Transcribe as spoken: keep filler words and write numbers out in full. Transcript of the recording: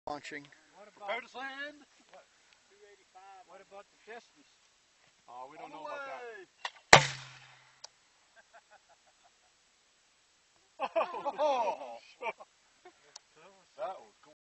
launching. What Prepare about to land. two eighty-five? What about the distance? Oh, we don't On the know about that. way.